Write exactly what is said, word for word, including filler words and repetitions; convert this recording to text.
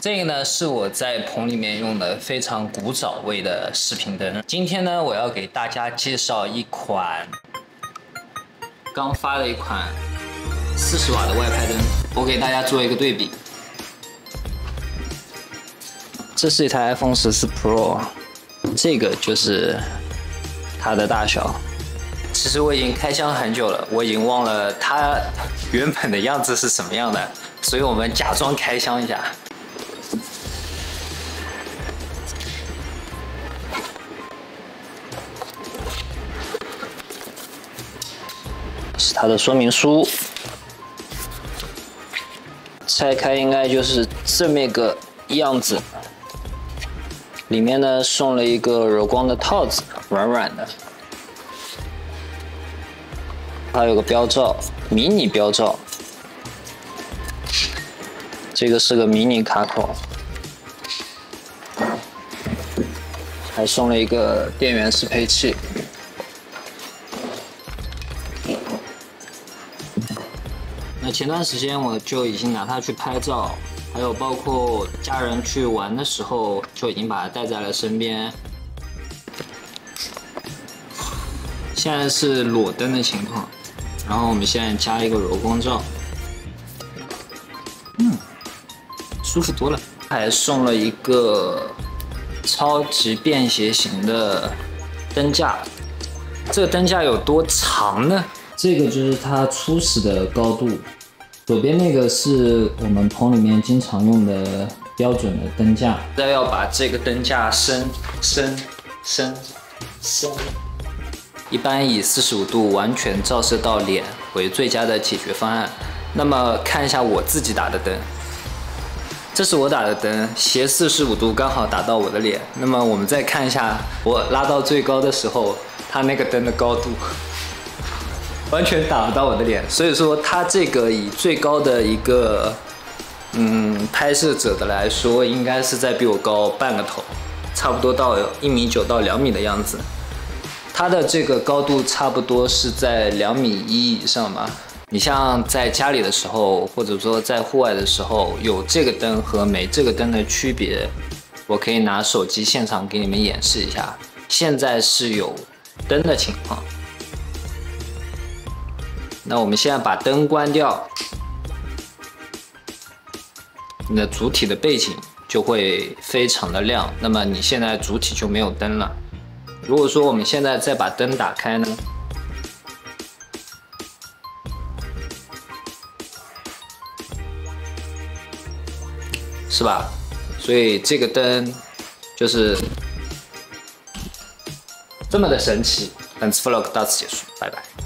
这个呢是我在棚里面用的非常古早味的视频灯。今天呢，我要给大家介绍一款刚发的一款四十瓦的外拍灯，我给大家做一个对比。这是一台 iPhone 十四 Pro， 这个就是它的大小。其实我已经开箱很久了，我已经忘了它原本的样子是什么样的，所以我们假装开箱一下。是它的说明书，拆开应该就是这么个样子。里面呢送了一个柔光的套子，软软的，还有个标照，迷你标照。这个是个迷你卡口，还送了一个电源适配器。那前段时间我就已经拿它去拍照，还有包括家人去玩的时候，就已经把它带在了身边。现在是裸灯的情况，然后我们现在加一个柔光罩，嗯，舒服多了。还送了一个超级便携型的灯架，这个灯架有多长呢？这个就是它初始的高度，左边那个是我们棚里面经常用的标准的灯架。再要把这个灯架升升升升，一般以四十五度完全照射到脸为最佳的解决方案。那么看一下我自己打的灯，这是我打的灯，斜四十五度刚好打到我的脸。那么我们再看一下我拉到最高的时候，它那个灯的高度。完全打不到我的脸，所以说它这个以最高的一个嗯拍摄者的来说，应该是在比我高半个头，差不多到一米九到两米的样子。它的这个高度差不多是在两米一以上吧。你像在家里的时候，或者说在户外的时候，有这个灯和没这个灯的区别，我可以拿手机现场给你们演示一下。现在是有灯的情况。那我们现在把灯关掉，你的主体的背景就会非常的亮，那么你现在主体就没有灯了。如果说我们现在再把灯打开呢，是吧？所以这个灯就是这么的神奇。本次 vlog 到此结束，拜拜。